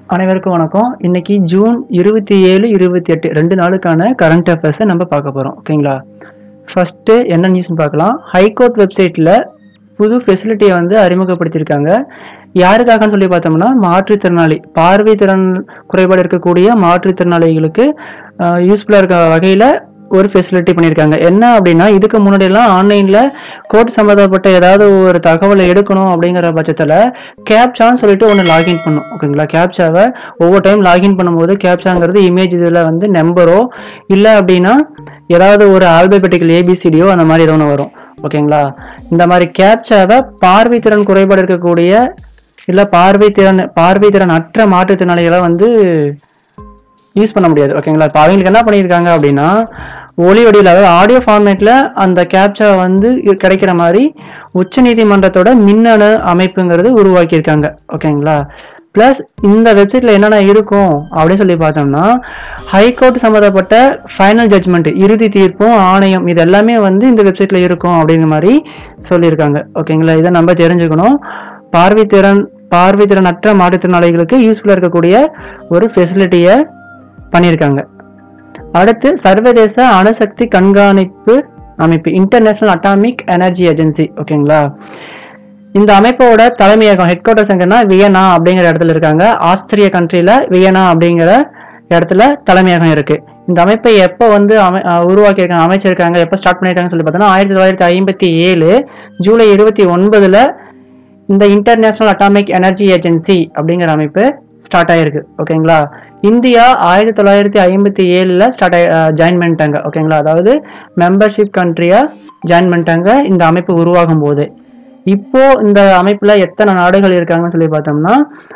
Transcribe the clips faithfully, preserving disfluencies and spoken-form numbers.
அனைவருக்கும் வணக்கம். இன்னைக்கு ஜூன் இருபத்தி ஏழு இருபத்தி எட்டு ரெண்டு நாளுக்கான கரண்ட் அஃபேர்ஸை நம்ம பார்க்க போகிறோம். ஓகேங்களா? ஃபஸ்ட்டு என்ன நியூஸ்னு பார்க்கலாம். ஹைகோர்ட் வெப்சைட்டில் புது ஃபெசிலிட்டியை வந்து அறிமுகப்படுத்தியிருக்காங்க. யாருக்காகன்னு சொல்லி பார்த்தோம்னா மாற்றுத்திறனாளி, பார்வை திறன் குறைபாடு இருக்கக்கூடிய மாற்றுத்திறனாளிகளுக்கு யூஸ்ஃபுல்லாக இருக்க வகையில் ஒரு ஃபெசிலிட்டி பண்ணியிருக்காங்க. என்ன அப்படின்னா, இதுக்கு முன்னாடியெல்லாம் ஆன்லைனில் கோர்ட் சம்மந்தப்பட்ட ஏதாவது ஒரு தகவலை எடுக்கணும் அப்படிங்கிற பட்சத்தில் கேப்சான்னு சொல்லிட்டு ஒன்று லாகின் பண்ணும். ஓகேங்களா? கேப்சாவை ஒவ்வொரு டைம் லாகின் பண்ணும்போது கேப்சாங்கிறது இமேஜ் இதில் வந்து நம்பரோ இல்லை அப்படின்னா ஏதாவது ஒரு ஆல்பபெட்டிக்கல் ஏபிசிடியோ அந்த மாதிரி ஏதோ ஒன்று வரும். ஓகேங்களா? இந்த மாதிரி கேப்சாவை பார்வை திறன் குறைபாடு இருக்கக்கூடிய இல்லை பார்வை திறன் பார்வை திறன் அற்ற மாற்றுத்திறனாளிகளை வந்து யூஸ் பண்ண முடியாது. ஓகேங்களா? இப்போ அவங்களுக்கு என்ன பண்ணியிருக்காங்க அப்படின்னா, ஒலி வடிவில் அதாவது ஆடியோ ஃபார்மேட்டில் அந்த கேப்சா வந்து கிடைக்கிற மாதிரி உச்ச நீதிமன்றத்தோட மின்னணு அமைப்புங்கிறது உருவாக்கியிருக்காங்க. ஓகேங்களா? ப்ளஸ் இந்த வெப்சைட்டில் என்னென்ன இருக்கும் அப்படின்னு சொல்லி பார்த்தோம்னா, ஹைகோர்ட் சம்மந்தப்பட்ட ஃபைனல் ஜட்ஜ்மெண்ட், இறுதி தீர்ப்பும் ஆணையம், இது எல்லாமே வந்து இந்த வெப்சைட்டில் இருக்கும் அப்படிங்கிற மாதிரி சொல்லியிருக்காங்க. ஓகேங்களா? இதை நம்ம தெரிஞ்சுக்கணும். பார்வைத்திறன் பார்வைத்திறன் அற்ற மாற்றுத்திறனாளிகளுக்கு யூஸ்ஃபுல்லாக இருக்கக்கூடிய ஒரு ஃபெசிலிட்டியை பண்ணியிருக்காங்க. அடுத்து சர்வதேச அணுசக்தி கண்காணிப்பு அமைப்பு, இன்டர்நேஷனல் அட்டாமிக் எனர்ஜி ஏஜென்சி. ஓகேங்களா? இந்த அமைப்போட தலைமையகம் ஹெட் குவார்டர்ஸ் எங்கன்னா வியன்னா அப்படிங்கிற இடத்துல இருக்காங்க. ஆஸ்திரிய கண்ட்ரியில வியன்னா அப்படிங்கிற இடத்துல தலைமையகம் இருக்கு. இந்த அமைப்பை எப்போ வந்து அமை உருவாக்கியிருக்காங்க அமைச்சிருக்காங்க எப்போ ஸ்டார்ட் பண்ணியிருக்காங்கன்னு சொல்லி பார்த்தோன்னா ஆயிரத்தி தொள்ளாயிரத்தி ஐம்பத்தி ஏழு ஜூலை இருபத்தி ஒன்பதுல இந்த இன்டர்நேஷனல் அட்டாமிக் எனர்ஜி ஏஜென்சி அப்படிங்கிற அமைப்பு ஸ்டார்ட் ஆயிருக்கு. ஓகேங்களா? இந்தியா ஆயிரத்தி தொள்ளாயிரத்தி ஐம்பத்தி ஏழுல ஸ்டார்ட் ஆகி ஜாயின் பண்ணிட்டாங்க. ஓகேங்களா? அதாவது மெம்பர்ஷிப் கண்ட்ரியா ஜாயின் பண்ணிட்டாங்க இந்த அமைப்பு உருவாகும் போது. இப்போ இந்த அமைப்புல எத்தனை நாடுகள் இருக்காங்கன்னு சொல்லி பார்த்தோம்னா,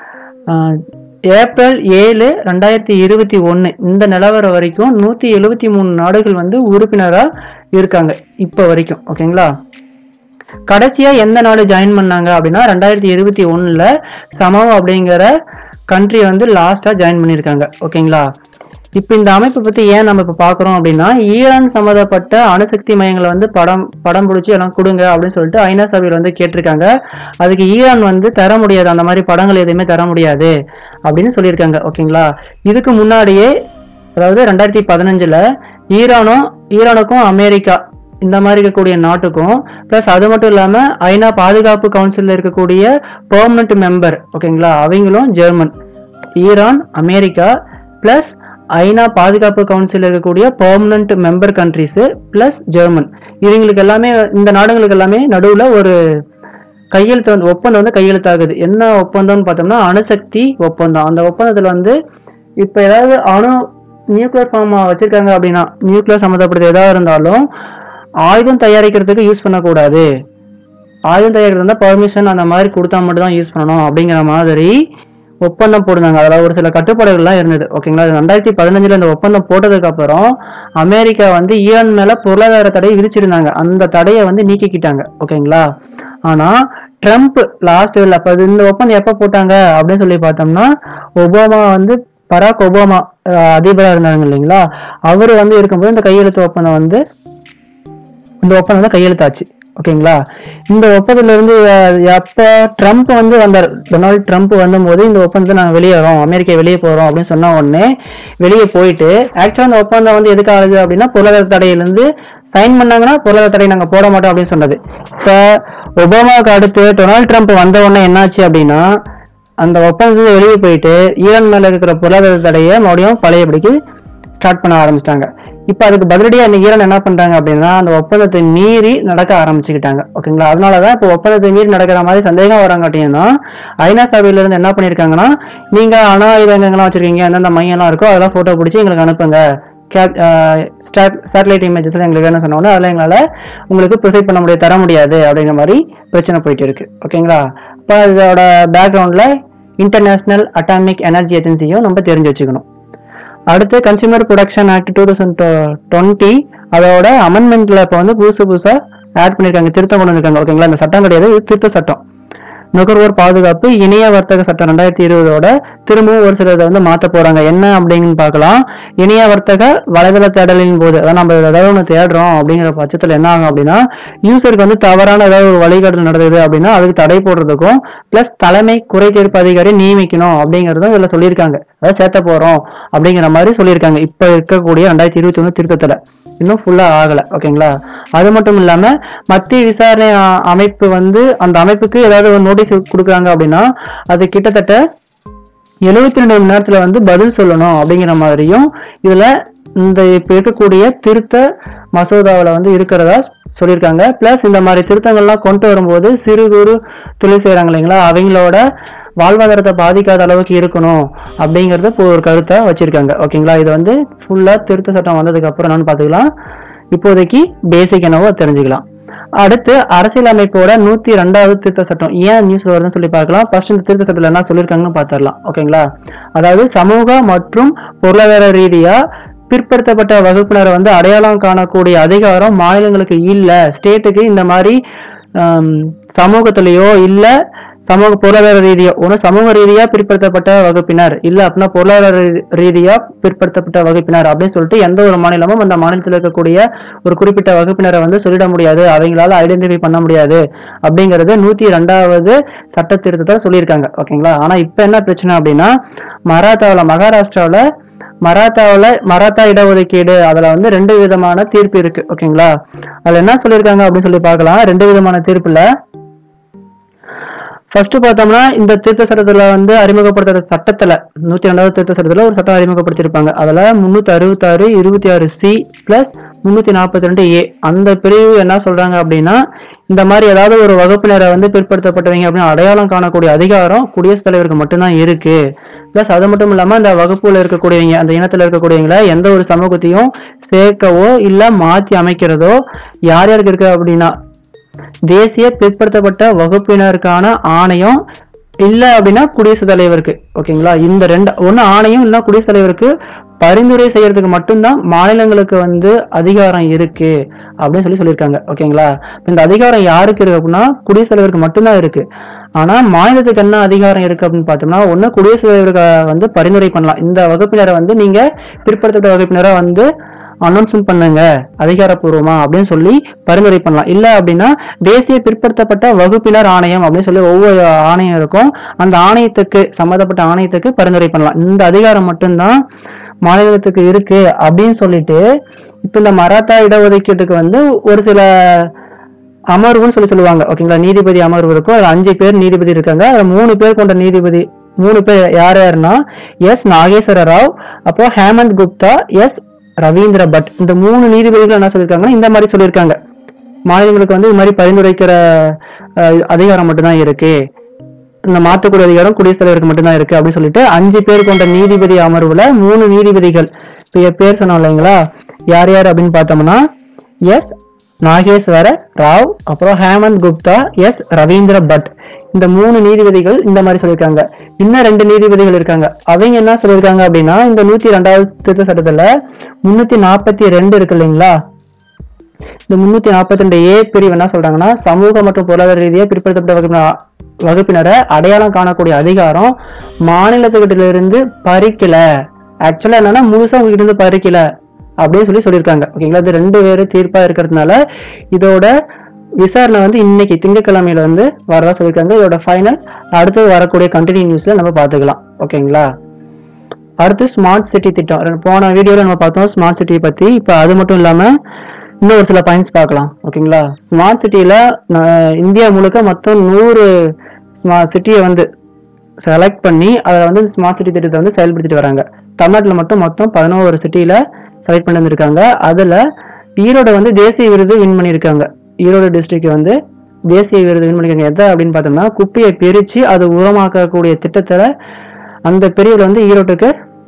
ஏப்ரல் ஏழு ரெண்டாயிரத்தி இருபத்தி ஒன்னு இந்த நிலவரம் வரைக்கும் நூத்தி எழுபத்தி மூணு நாடுகள் வந்து உறுப்பினரா இருக்காங்க இப்போ வரைக்கும். ஓகேங்களா? கடைசியா எந்த நாடு ஜாயின் பண்ணாங்க அப்படின்னா ரெண்டாயிரத்தி இருபத்தி ஒண்ணுல சமோ அப்படிங்கிற கண்ட்ரி வந்து லாஸ்டா ஜாயின் பண்ணியிருக்காங்க. ஓகேங்களா? இப்போ இந்த அமைப்பை பத்தி ஏன் நம்ம இப்போ பார்க்குறோம் அப்படின்னா, ஈரான் சம்மந்தப்பட்ட அணுசக்தி மையங்களை வந்து படம் படம் பிடிச்சி எல்லாம் கொடுங்க அப்படின்னு சொல்லிட்டு ஐநா சபையில் வந்து கேட்டிருக்காங்க. அதுக்கு ஈரான் வந்து தர முடியாது, அந்த மாதிரி படங்கள் எதுவுமே தர முடியாது அப்படின்னு சொல்லியிருக்காங்க. ஓகேங்களா? இதுக்கு முன்னாடியே அதாவது ரெண்டாயிரத்தி பதினஞ்சுல ஈரானும் ஈரானுக்கும் அமெரிக்கா இந்த மாதிரி இருக்கக்கூடிய நாட்டுக்கும் பிளஸ் அது மட்டும் இல்லாம ஐநா பாதுகாப்பு கவுன்சில் இருக்கக்கூடிய பெர்மனன்ட் மெம்பர், ஓகேங்களா, அவங்களும் ஜெர்மன், ஈரான், அமெரிக்கா பிளஸ் ஐநா பாதுகாப்பு கவுன்சில் இருக்கக்கூடிய permanent member countries plus German, இவங்களுக்கு எல்லாமே இந்த நாடுகளுக்கு எல்லாமே நடுவுல ஒரு கையெழுத்து வந்து ஒப்பந்தம் வந்து கையெழுத்தாகுது. என்ன ஒப்பந்தம்னு பார்த்தோம்னா அணுசக்தி ஒப்பந்தம். அந்த ஒப்பந்தத்துல வந்து இப்ப ஏதாவது அணு நியூக்ளியர் ஃபார்ம் வச்சிருக்காங்க அப்படின்னா, நியூக்ளியர் சம்மந்தப்பட்டது ஏதாவது இருந்தாலும் ஆயுதம் தயாரிக்கிறதுக்கு யூஸ் பண்ணக்கூடாது, ஆயுதம் தயாரிக்கிறது பர்மிஷன் அந்த மாதிரி கொடுத்தா மட்டும் தான் யூஸ் பண்ணணும் அப்படிங்கிற மாதிரி ஒப்பந்தம் போடுறாங்க. அதில் ஒரு சில கட்டுப்பாடுகள்லாம் இருந்தது. ஓகேங்களா? ரெண்டாயிரத்தி பதினஞ்சுல இந்த ஒப்பந்தம் போட்டதுக்கு அப்புறம் அமெரிக்கா வந்து ஈரான் மேல பொருளாதார தடையை விதிச்சிருந்தாங்க. அந்த தடையை வந்து நீக்கிக்கிட்டாங்க. ஓகேங்களா? ஆனா ட்ரம்ப் லாஸ்ட் அப்ப இந்த ஒப்பந்தம் எப்ப போட்டாங்க அப்படின்னு சொல்லி பார்த்தோம்னா, ஒபாமா வந்து பராக் ஒபாமா அதிபராக இருந்தாங்க இல்லைங்களா, அவரு வந்து இருக்கும்போது இந்த கையெழுத்து ஒப்பந்தம் வந்து இந்த ஒப்பந்தம் தான் கையெழுத்தாச்சு. ஓகேங்களா? இந்த ஒப்பந்தத்துல இருந்து எப்ப ட்ரம்ப் வந்து வந்தார், டொனால்டு ட்ரம்ப் வந்த போது இந்த ஒப்பந்தத்தை நாங்கள் வெளியேறோம், அமெரிக்கா வெளியே போறோம் அப்படின்னு சொன்ன உடனே வெளியே போயிட்டு ஆக்சுவலா இந்த ஒப்பந்தம் வந்து எதுக்கு ஆகுது அப்படின்னா பொருளாதார தடையிலிருந்து சைன் பண்ணாங்கன்னா பொருளாதார தடை நாங்கள் போட மாட்டோம் அப்படின்னு சொன்னது. இப்ப ஒபாமாவுக்கு அடுத்து டொனால்டு ட்ரம்ப் வந்த உடனே என்னாச்சு அப்படின்னா, அந்த ஒப்பந்தத்தை வெளியே போயிட்டு ஈரான் மேல இருக்கிற பொருளாதார தடையை மறுபடியும் பழையபடிக்கு ஸ்டார்ட் பண்ண ஆரம்பிச்சிட்டாங்க. இப்ப அதுக்கு பதிலடியா இந்த ஈரான் என்ன பண்றாங்க அப்படின்னா, அந்த ஒப்பந்தத்தை மீறி நடக்க ஆரம்பிச்சுக்கிட்டாங்க. ஓகேங்களா? அதனாலதான் இப்போ ஒப்பந்தத்தை மீறி நடக்கிற மாதிரி சந்தேகம் வராங்காட்டிங்கன்னா ஐநா சபையில இருந்து என்ன பண்ணிருக்காங்கன்னா, நீங்க அணு ஆயுதங்கள்லாம் வச்சிருக்கீங்க, எந்தெந்த மையம் எல்லாம் இருக்கோ அதெல்லாம் போட்டோ பிடிச்சி எங்களுக்கு அனுப்புங்க, சேட்டலைட் இமேஜஸ் எங்களுக்கு என்ன சொன்னோம்னா அதெல்லாம் எங்களால உங்களுக்கு ப்ரொசீட் பண்ண முடியாது, தர முடியாது அப்படிங்கிற மாதிரி பிரச்சனை போயிட்டு இருக்கு. ஓகேங்களா? இப்போ இதோட பேக்ரவுண்ட்ல இன்டர்நேஷனல் அட்டாமிக் எனர்ஜி ஏஜென்சியும் நம்ம தெரிஞ்சு வச்சுக்கணும். அடுத்து consumer production act two thousand twenty அதோட அமெண்ட்மெண்ட்ல இப்போ வந்து புதுசு புதுசா ஆட் பண்ணிருக்காங்க, திருத்தம் கொண்டு வந்திருக்காங்க. ஓகேங்களா? இந்த சட்டம் கிடையாது, இது திருத்த சட்டம். நுகர்வோர் பாதுகாப்பு இணைய வர்த்தக சட்டம் ரெண்டாயிரத்தி இருபதோட திரும்பவும் ஒரு சிலதை வந்து மாத்த போறாங்க. என்ன அப்படின்னு பார்க்கலாம். இணைய வர்த்தக வலைதள தேடலின் போது அதாவது நம்ம ஏதாவது ஒன்று தேடுறோம் அப்படிங்கிற பட்சத்துல என்ன ஆகும் அப்படின்னா யூசருக்கு வந்து தவறான ஏதாவது ஒரு வழிகாட்டு நடக்குது அப்படின்னா அதுக்கு தடை போடுறதுக்கும் பிளஸ் தலைமை குறை தீர்ப்பு அதிகாரி நியமிக்கணும் அப்படிங்கறதும் இதுல சொல்லியிருக்காங்க. அதாவது சேர்த்த போறோம் அப்படிங்கிற மாதிரி சொல்லியிருக்காங்க. இப்ப இருக்கக்கூடிய ரெண்டாயிரத்தி இருபத்தி ஒண்ணு திருத்தத்துல இன்னும் ஃபுல்லா ஆகல. ஓகேங்களா. அது மட்டும் இல்லாம மத்திய விசாரணை அமைப்பு வந்து அந்த அமைப்புக்கு ஏதாவது ஒரு நோட்டீஸ் கொடுக்குறாங்க அப்படின்னா அது கிட்டத்தட்ட எழுபத்தி ரெண்டு மணி நேரத்துல வந்து பதில் சொல்லணும் அப்படிங்கிற மாதிரியும் இதுல இந்த இப்ப இருக்கக்கூடிய திருத்த மசோதாவில வந்து இருக்கிறதா சொல்லியிருக்காங்க. பிளஸ் இந்த மாதிரி திருத்தங்கள்லாம் கொண்டு வரும்போது சிறு குறு தொழில் செய்யறாங்க இல்லைங்களா அவங்களோட வாழ்வாதாரத்தை பாதிக்காத அளவுக்கு இருக்கணும் அப்படிங்கறத ஒரு கருத்தை வச்சிருக்காங்க. ஓகேங்களா. இது வந்து ஃபுல்லா திருத்த சட்டம் வந்ததுக்கு அப்புறம் என்னன்னு பாத்துக்கலாம். இப்போதைக்கு பேசிக் என்னவோ தெரிஞ்சுக்கலாம். அடுத்து அரசியலமைப்போட நூத்தி ரெண்டாவது திருத்த சட்டம் ஏன் நியூஸ்ல வருதுன்னு சொல்லி பார்க்கலாம். ஃபர்ஸ்ட் இந்த திருத்த சட்டத்துல என்ன சொல்லியிருக்காங்கன்னு பாத்திரலாம். ஓகேங்களா. அதாவது சமூக மற்றும் பொருளாதார ரீதியா பிற்படுத்தப்பட்ட வகுப்பினரை வந்து அடையாளம் காணக்கூடிய அதிகாரம் மாநிலங்களுக்கு இல்ல. ஸ்டேட்டுக்கு இந்த மாதிரி சமூகத்திலேயோ இல்ல சமூக பொருளாதார ரீதியா ஒண்ணு சமூக ரீதியா பிற்படுத்தப்பட்ட வகுப்பினர் இல்ல அப்படின்னா பொருளாதார ரீதியா பிற்படுத்தப்பட்ட வகுப்பினர் அப்படின்னு சொல்லிட்டு எந்த ஒரு மாநிலமும் அந்த மாநிலத்தில் இருக்கக்கூடிய ஒரு குறிப்பிட்ட வகுப்பினரை வந்து சொல்லிட முடியாது, அவங்களால ஐடென்டிஃபை பண்ண முடியாது அப்படிங்கறது நூத்தி ரெண்டாவது சட்ட திருத்தத்தை சொல்லியிருக்காங்க. ஓகேங்களா. ஆனா இப்ப என்ன பிரச்சனை அப்படின்னா மராத்தாவில மகாராஷ்டிராவில மராத்தாவில மராத்தா இடஒதுக்கீடு அதுல வந்து ரெண்டு விதமான தீர்ப்பு இருக்கு. ஓகேங்களா. அதுல என்ன சொல்லியிருக்காங்க அப்படின்னு சொல்லி பார்க்கலாம். ரெண்டு விதமான தீர்ப்புல ஃபர்ஸ்ட் பார்த்தோம்னா இந்த திருத்த சட்டத்துல வந்து அறிமுகப்படுத்துற சட்டத்துல நூத்தி ரெண்டாவது திருத்த சட்டத்துல ஒரு சட்டம் அறிமுகப்படுத்திருப்பாங்க. அதுல முன்னூத்தி அறுபத்தி ஆறு இருபத்தி ஆறு சி பிளஸ் முன்னூத்தி நாற்பத்தி ரெண்டு ஏ அந்த பிரிவு என்ன சொல்றாங்க அப்படின்னா இந்த மாதிரி ஏதாவது ஒரு வகுப்பினரை வந்து பிற்படுத்தப்பட்டவங்க அப்படின்னு அடையாளம் காணக்கூடிய அதிகாரம் குடியரசுத் தலைவருக்கு மட்டும்தான் இருக்கு. பிளஸ் அது மட்டும் இல்லாம இந்த வகுப்புல இருக்கக்கூடியவங்க அந்த இனத்துல இருக்கக்கூடியவங்களை எந்த ஒரு சமூகத்தையும் சேர்க்கவோ இல்ல மாத்தி அமைக்கிறதோ யார் யாருக்கு இருக்கு அப்படின்னா தேசிய பிற்படுத்தப்பட்ட வகுப்பினருக்கான ஆணையம் இல்ல அப்படின்னா குடியரசுத் தலைவருக்கு. ஓகேங்களா. இந்த ரெண்டு ஒண்ணு ஆணையம் இல்ல குடியரசுத் தலைவருக்கு பரிந்துரை செய்யறதுக்கு மட்டும்தான் மாநிலங்களுக்கு வந்து அதிகாரம் இருக்கு அப்படின்னு சொல்லி சொல்லியிருக்காங்க. ஓகேங்களா. இந்த அதிகாரம் யாருக்கு இருக்கு அப்படின்னா குடியரசுத் தலைவருக்கு மட்டும்தான் இருக்கு. ஆனா மாநிலத்துக்கு என்ன அதிகாரம் இருக்கு அப்படின்னு பார்த்தோம்னா ஒண்ணு குடியரசுத் தலைவருக்கு வந்து பரிந்துரை பண்ணலாம். இந்த வகுப்பினரை வந்து நீங்க பிற்படுத்தப்பட்ட வகுப்பினரை வந்து அனௌன்ஸ்மெண்ட் பண்ணுங்க அதிகாரப்பூர்வமா அப்படின்னு சொல்லி பரிந்துரை பண்ணலாம். இல்ல அப்படின்னா தேசிய பிற்படுத்தப்பட்ட வகுப்பினர் ஆணையம் அப்படின்னு சொல்லி ஒவ்வொரு ஆணையம் இருக்கும். அந்த ஆணையத்துக்கு சம்பந்தப்பட்ட ஆணையத்துக்கு பரிந்துரை பண்ணலாம். இந்த அதிகாரம் மட்டும்தான் மாநிலத்துக்கு இருக்கு அப்படின்னு சொல்லிட்டு இப்ப இந்த மராத்தா இடஒதுக்கீட்டுக்கு வந்து ஒரு சில அமர்வுன்னு சொல்லி சொல்லுவாங்க. ஓகேங்களா. நீதிபதி அமர்வு இருக்கும். அதுல அஞ்சு பேர் நீதிபதி இருக்காங்க. அதுல மூணு பேர் கொண்ட நீதிபதி மூணு பேர் யார் யாருன்னா எஸ் நாகேஸ்வர ராவ், அப்போ ஹேமந்த் குப்தா, எஸ் ரவீந்திர பட். இந்த மூணு நீதிபதிகள் என்ன சொல்லியிருக்காங்கன்னா இந்த மாதிரி சொல்லியிருக்காங்க மாநிலங்களுக்கு வந்து இது மாதிரி பரிந்துரைக்கிற அதிகாரம் மட்டும்தான் இருக்கு, இந்த மாத்தக்கூடிய அதிகாரம் குடியரசுத் தலைவருக்கு மட்டும்தான் இருக்கு அப்படின்னு சொல்லிட்டு அஞ்சு பேர் கொண்ட நீதிபதி அமர்வுல மூணு நீதிபதிகள் பேர் சொன்னோம் இல்லைங்களா யார் யார் அப்படின்னு பார்த்தோம்னா எஸ் நாகேஸ்வர ராவ், அப்புறம் ஹேமந்த் குப்தா, எஸ் ரவீந்திர பட். இந்த மூணு நீதிபதிகள் இந்த மாதிரி சொல்லியிருக்காங்க. இன்னும் ரெண்டு நீதிபதிகள் இருக்காங்க. அவங்க என்ன சொல்லியிருக்காங்க அப்படின்னா இந்த நூத்தி ரெண்டாவது திருத்த சட்டத்துல முன்னூத்தி நாற்பத்தி ரெண்டு இருக்கு இல்லைங்களா இந்த முன்னூத்தி நாற்பத்தி ரெண்டு ஏ பிரிவு என்ன சொல்றாங்கன்னா சமூக மற்றும் பொருளாதார ரீதியா பிற்படுத்தப்பட்ட வகுப்பினர் வகுப்பினரை அடையாளம் காணக்கூடிய அதிகாரம் மாநிலத்துக்கிட்ட இருந்து பறிக்கல. ஆக்சுவலா என்னன்னா முழுசா உங்ககிட்ட இருந்து பறிக்கல அப்படின்னு சொல்லி சொல்லியிருக்காங்க. ஓகேங்களா. இது ரெண்டு பேரு தீர்ப்பா இருக்கிறதுனால இதோட விசாரணை வந்து இன்னைக்கு திங்கட்கிழமையில வந்து வரதா சொல்லியிருக்காங்க. இதோட ஃபைனல் அடுத்து வரக்கூடிய கண்டினியூ நியூஸ்ல நம்ம பாத்துக்கலாம். ஓகேங்களா. அடுத்து ஸ்மார்ட் சிட்டி திட்டம் போன வீடியோல நம்ம பார்த்தோம் ஸ்மார்ட் சிட்டி பத்தி. இப்ப அது மட்டும் இல்லாம இன்னும் ஒரு சில பாயிண்ட்ஸ் பார்க்கலாம். ஓகேங்களா. ஸ்மார்ட் சிட்டியில இந்தியா முழுக்க மொத்தம் நூறு ஸ்மார்ட் சிட்டியை வந்து செலக்ட் பண்ணி அதை வந்து ஸ்மார்ட் சிட்டி திட்டத்தை வந்து செயல்படுத்திட்டு வராங்க. தமிழ்நாட்டில் மட்டும் மொத்தம் பதினோரு சிட்டியில செலக்ட் பண்ணி வந்திருக்காங்க. அதுல ஈரோடு வந்து தேசிய விருது வின் பண்ணியிருக்காங்க. ஈரோடு டிஸ்ட்ரிக்ட் வந்து தேசிய விருது வின் பண்ணிருக்காங்க. எதை அப்படின்னு பார்த்தோம்னா குப்பையை பிரிச்சு அதை உரமாக்கக்கூடிய திட்டத்துல அந்த பிரிவுல வந்து ஈரோட்டுக்கு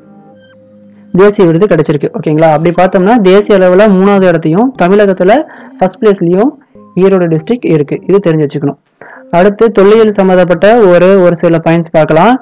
தேசிய விருது கிடைச்சிருக்கு. ஓகேங்களா. அப்படி பார்த்தோம்னா தேசிய அளவுல மூணாவது இடத்தையும் தமிழகத்துல ஃபர்ஸ்ட் பிளேஸ்லயும் ஈரோடு டிஸ்ட்ரிக்ட் இருக்கு. இது தெரிஞ்சு வச்சுக்கணும். அடுத்து தொல்லியல் சம்பந்தப்பட்ட ஒரு ஒரு சில பாயிண்ட்ஸ் பார்க்கலாம்.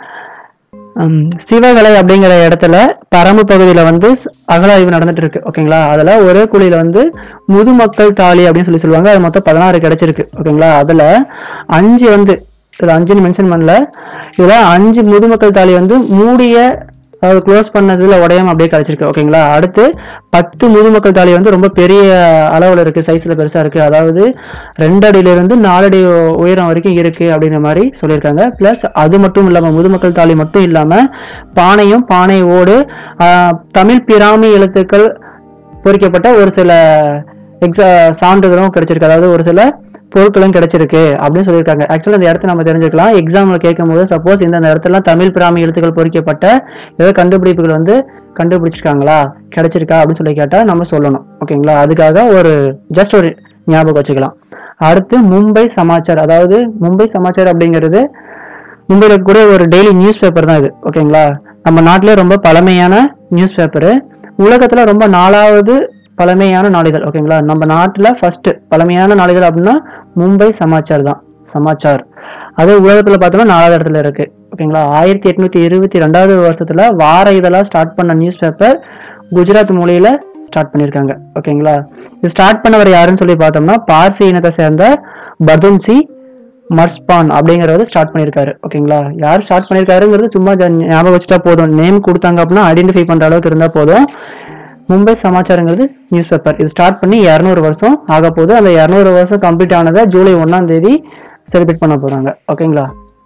சிவகலை அப்படிங்கிற இடத்துல பரம்பு பகுதியில வந்து அகழாய்வு நடந்துட்டு இருக்கு. ஓகேங்களா. அதுல ஒரே குழியில வந்து முதுமக்கள் தாலி அப்படின்னு சொல்லி சொல்லுவாங்க. அது மொத்தம் பதினாறு கிடைச்சிருக்கு. ஓகேங்களா. அதுல அஞ்சு வந்து இதில் அஞ்சுன்னு மென்ஷன் பண்ணல. இதில் அஞ்சு முதுமக்கள் தாலி வந்து மூடிய அதாவது க்ளோஸ் பண்ணதுல உடையாம அப்படியே கிடைச்சிருக்கு. ஓகேங்களா. அடுத்து பத்து முதுமக்கள் தாலி வந்து ரொம்ப பெரிய அளவில் இருக்குது, சைஸில் பெருசாக இருக்குது. அதாவது ரெண்டு அடியிலிருந்து நாலு அடி உயரம் வரைக்கும் இருக்குது அப்படிங்கிற மாதிரி சொல்லியிருக்காங்க. ப்ளஸ் அது மட்டும் இல்லாமல் முதுமக்கள் தாலி மட்டும் இல்லாமல் பானையும் பானை ஓடு தமிழ் பிராமி எழுத்துக்கள் பொறிக்கப்பட்ட ஒரு சில எக்ஸா சான்றிதழும் கிடைச்சிருக்கு. அதாவது ஒரு சில பொருட்களும் கிடைச்சிருக்கு அப்படின்னு சொல்லியிருக்காங்க. ஆக்சுவலாக இந்த இடத்த நம்ம தெரிஞ்சுக்கலாம். எக்ஸாம்ல கேட்கும் போது சப்போஸ் இந்த இடத்துல தமிழ் பிராமி எழுத்துக்கள் பொறிக்கப்பட்ட ஏதாவது கண்டுபிடிப்புகள் வந்து கண்டுபிடிச்சிருக்காங்களா, கிடைச்சிருக்கா அப்படின்னு சொல்லி கேட்டால் நம்ம சொல்லணும். ஓகேங்களா. அதுக்காக ஒரு ஜஸ்ட் ஒரு ஞாபகம் வச்சுக்கலாம். அடுத்து மும்பை சமாச்சார். அதாவது மும்பை சமாச்சார் அப்படிங்கிறது மும்பையில் இருக்கக்கூடிய ஒரு டெய்லி நியூஸ் பேப்பர் தான் இது. ஓகேங்களா. நம்ம நாட்டிலே ரொம்ப பழமையான நியூஸ் பேப்பரு. உலகத்துல ரொம்ப நாலாவது பழமையான நாளிதழ். ஓகேங்களா. நம்ம நாட்டுல ஃபர்ஸ்ட் பழமையான நாளிதழ் அப்படின்னா மும்பை சமாச்சார் தான். சமாச்சார் அது உலகத்துல பார்த்தோம்னா நாலாவது இடத்துல இருக்கு. ஓகேங்களா. ஆயிரத்தி எட்நூத்தி இருபத்தி ரெண்டாவது வருஷத்துல வார இதழா ஸ்டார்ட் பண்ண நியூஸ் பேப்பர் குஜராத் மொழியில ஸ்டார்ட் பண்ணியிருக்காங்க. ஓகேங்களா. இது ஸ்டார்ட் பண்ணவர் யாருன்னு சொல்லி பார்த்தோம்னா பார்சி இனத்தை சேர்ந்த பதுன்சி மர்ஸ்பான் அப்படிங்கறது ஸ்டார்ட் பண்ணியிருக்காரு. ஓகேங்களா. யார் ஸ்டார்ட் பண்ணியிருக்காருங்கிறது சும்மா ஞாபகம் வச்சுட்டா போதும். நேம் கொடுத்தாங்க அப்படின்னா ஐடென்டிஃபை பண்ற அளவுக்கு இருந்தா போதும். மும்பை சமாச்சாரங்கிறது நியூஸ் பேப்பர். இது ஸ்டார்ட் பண்ணி இருநூறு வருஷம் ஆக போகுது. அந்த இருநூறு வருஷம் கம்ப்ளீட் ஆனதை ஜூலை ஒன்னாம் தேதி செலிப்ரேட் பண்ண போறாங்க. ஓகேங்களா.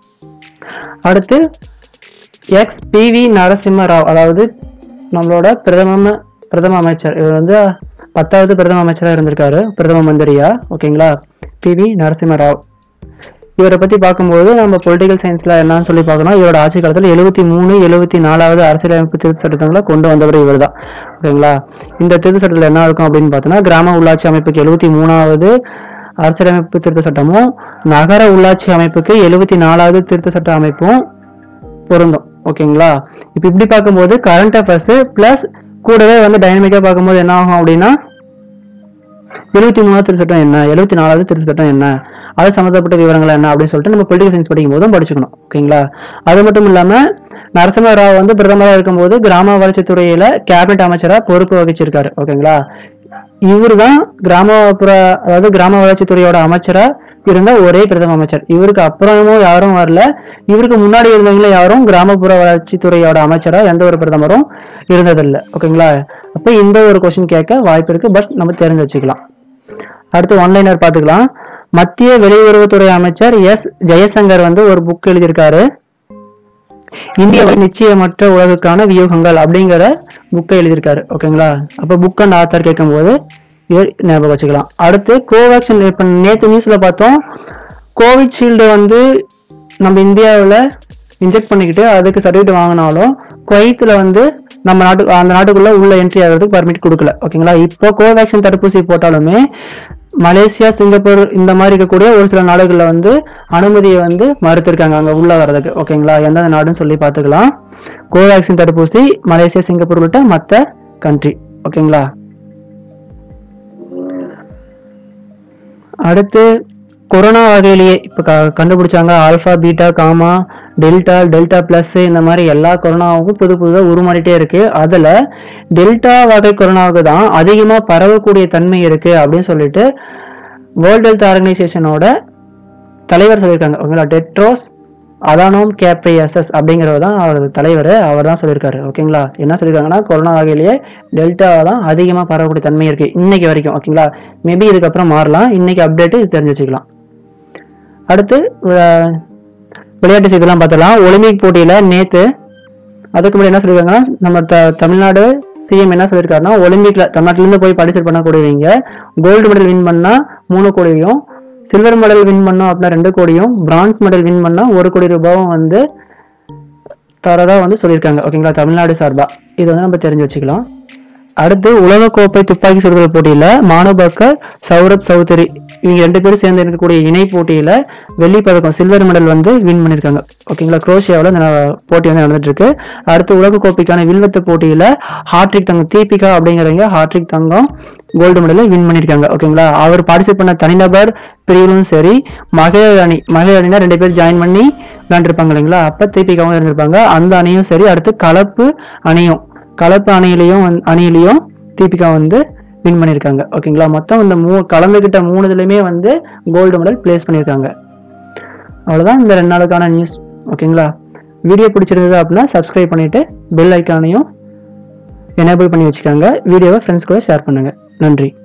அடுத்து ex P V Narasimha Rao, அதாவது நம்மளோட பிரதம பிரதம அமைச்சர். இவர் வந்து பத்தாவது பிரதம அமைச்சராக இருந்திருக்காரு, பிரதம மந்திரியா. ஓகேங்களா. P V Narasimha Rao. இவரை பத்தி பார்க்கும்போது நம்ம பொலிட்டிக்கல் சயின்ஸ்ல என்னன்னு சொல்லி பார்க்கணும். இவரோட ஆட்சி காலத்தில் எழுபத்தி மூணு எழுபத்தி நாலாவது அரசியலமைப்பு திருத்த சட்டங்களை கொண்டு வந்தவர் இவர் தான். ஓகேங்களா. இந்த திருத்த சட்டத்தில் என்ன இருக்கும் அப்படின்னு பார்த்தோம்னா கிராம உள்ளாட்சி அமைப்புக்கு எழுபத்தி மூணாவது அரசியலமைப்பு திருத்த சட்டமும் நகர உள்ளாட்சி அமைப்புக்கு எழுபத்தி நாலாவது திருத்த சட்ட அமைப்பும் பொருந்தும். ஓகேங்களா. இப்ப இப்படி பார்க்கும்போது கரண்ட் அஃபேர்ஸ் பிளஸ் கூடவே வந்து டைனமிக்கா பார்க்கும்போது என்ன ஆகும் அப்படின்னா எழுபத்தி மூணாவது திருத்த சட்டம் என்ன, எழுபத்தி நாலாவது திருத்த சட்டம் என்ன, அது சம்பந்தப்பட்ட விவரங்கள் என்ன அப்படின்னு சொல்லிட்டு நம்ம பொலிட்டிக்கல் சயின்ஸ் படிக்கும் போதும் படிச்சுக்கணும். ஓகேங்களா. அது மட்டும் இல்லாம நரசிம்ம ராவ் வந்து பிரதமராக இருக்கும்போது கிராம வளர்ச்சித்துறையில கேபினட் அமைச்சரா பொறுப்பு வகிச்சிருக்காரு. ஓகேங்களா. இவர் தான் கிராமப்புற அதாவது கிராம வளர்ச்சித்துறையோட அமைச்சரா இருந்த ஒரே பிரதம அமைச்சர். இவருக்கு அப்புறமும் யாரும் வரல. இவருக்கு முன்னாடி இருந்தவங்கள யாரும் கிராமப்புற வளர்ச்சித்துறையோட அமைச்சரா எந்த ஒரு பிரதமரும் இருந்ததில்லை. ஓகேங்களா. அப்ப இந்த ஒரு கொஸ்டின் கேட்க வாய்ப்பு இருக்கு. பட் நம்ம தெரிஞ்சு வச்சுக்கலாம். அடுத்து ஒன்லைனர் பாத்துக்கலாம். மத்திய வெளியுறவுத்துறை அமைச்சர் எஸ் ஜெயசங்கர் வந்து ஒரு புக் எழுதியிருக்காரு. இந்திய நிச்சயமற்ற உலகுக்கான வியூகங்கள் அப்படிங்கிற புக்கை எழுதியிருக்காரு. ஓகேங்களா. அப்ப புக் அண்ட் ஆத்தர் கேட்கும் போது ஞாபகம் வச்சுக்கலாம். அடுத்து கோவேக்சின். இப்ப நேற்று நியூஸ்ல பார்த்தோம், கோவிஷீல்டு வந்து நம்ம இந்தியாவில் இன்ஜெக்ட் பண்ணிக்கிட்டு அதுக்கு சர்டிஃபிகேட் வாங்கினாலும் குவைத்துல வந்து நம்ம நாட்டு அந்த நாட்டுக்குள்ள உள்ள என்ட்ரி ஆகிறதுக்கு பர்மிட் கொடுக்கல. ஓகேங்களா. இப்போ கோவேக்சின் தடுப்பூசி போட்டாலுமே மலேசியா சிங்கப்பூர் இந்த மாதிரி இருக்கக்கூடிய ஒரு சில நாடுகள்ல வந்து அனுமதியை வந்து மறுத்திருக்காங்க அங்க உள்ள வர்றதுக்கு. ஓகேங்களா. எந்தெந்த நாடுன்னு சொல்லி பார்த்துக்கலாம். கோவேக்சின் தடுப்பூசி மலேசியா சிங்கப்பூர் உள்ளிட்ட மற்ற கண்ட்ரி. ஓகேங்களா. அடுத்து கொரோனா வகையிலேயே இப்ப கண்டுபிடிச்சாங்க alpha beta gamma delta delta plus இந்த மாதிரி எல்லா கொரோனாவுக்கும் புது புதுதாக உருமாறிட்டே இருக்கு. அதுல டெல்டா வகை கொரோனாவுக்கு தான் அதிகமா பரவக்கூடிய தன்மை இருக்கு அப்படின்னு சொல்லிட்டு வேர்ல்ட் ஹெல்த் ஆர்கனைசேஷனோட தலைவர் சொல்லியிருக்காங்க. ஓகேங்களா. டெட்ரோஸ் அதானோம் கேப்ரியசஸ் அப்படிங்கிறவர் தான் அவர் தலைவர். அவர் தான் சொல்லியிருக்காரு. ஓகேங்களா. என்ன சொல்லியிருக்காங்கன்னா கொரோனா வகையிலேயே டெல்டா தான் அதிகமா பரவக்கூடிய தன்மை இருக்கு இன்னைக்கு வரைக்கும். ஓகேங்களா. மேபி இதுக்கப்புறம் மாறலாம். இன்னைக்கு அப்டேட் இது தெரிஞ்சு வச்சுக்கலாம். அடுத்து விளையாட்டு செய்திலாம் பார்த்தலாம். ஒலிம்பிக் போட்டியில நேத்து அதுக்கு முன்னாடி என்ன சொல்லியிருக்காங்கன்னா நம்ம த தமிழ்நாடு சிஎம் என்ன சொல்லியிருக்காருன்னா ஒலிம்பிக்ல தமிழ்நாட்டில இருந்து போய் பார்ட்டிசிபேட் பண்ணக்கூடியவங்க கோல்டு மெடல் வின் பண்ணா மூணு கோடியும், சில்வர் மெடல் வின் பண்ணோம் அப்படின்னா ரெண்டு கோடியும், பிரான்ஸ் மெடல் வின் பண்ணா ஒரு கோடி ரூபாயும் வந்து தரதா வந்து சொல்லியிருக்காங்க. ஓகேங்களா. தமிழ்நாடு சார்பா இது வந்து நம்ம தெரிஞ்சு வச்சுக்கலாம். அடுத்து உலகக்கோப்பை துப்பாக்கி சுடுதல் போட்டியில மானுபாக்கர் சௌரத் சௌத்ரி இவங்க ரெண்டு பேரும் சேர்ந்து இருக்கக்கூடிய இணை போட்டியில வெள்ளி பதக்கம் சில்வர் மெடல் வந்து வின் பண்ணிருக்காங்க. ஓகேங்களா. குரோஷியாவில் இந்த போட்டி வந்து நடந்துட்டு இருக்கு. அடுத்து உலகக்கோப்பைக்கான வில்வத்த போட்டியில ஹாட்ரிக் தங்கம் தீபிகா அப்படிங்கிறவங்க ஹாட்ரிக் தங்கம் கோல்டு மெடலை வின் பண்ணிருக்காங்க. ஓகேங்களா. அவர் பார்ட்டிசிபேட் பண்ண தனிநபர் பிரிவிலும் சரி மகளிர் அணி மகளிர் அணினா ரெண்டு பேர் ஜாயின் பண்ணி விளையாண்டுருப்பாங்க இல்லைங்களா. அப்ப தீபிகாவும் இருந்திருப்பாங்க. அந்த அணியும் சரி. அடுத்து கலப்பு அணியும் கலப்பு அணியிலையும் அணியிலையும் தீபிகா வந்து வின் பண்ணியிருக்காங்க. ஓகேங்களா. மொத்தம் இந்த மூ கலந்துகிட்ட மூணு இதுலையுமே வந்து கோல்டு மெடல் பிளேஸ் பண்ணியிருக்காங்க. அவ்வளோதான் இந்த ரெண்டு நாளுக்கான நியூஸ். ஓகேங்களா? வீடியோ பிடிச்சிருந்தது அப்படின்னா சப்ஸ்கிரைப் பண்ணிவிட்டு பெல் ஐக்கானையும் எனேபிள் பண்ணி வச்சுக்கோங்க. வீடியோவை ஃப்ரெண்ட்ஸ் கூட ஷேர் பண்ணுங்கள். நன்றி.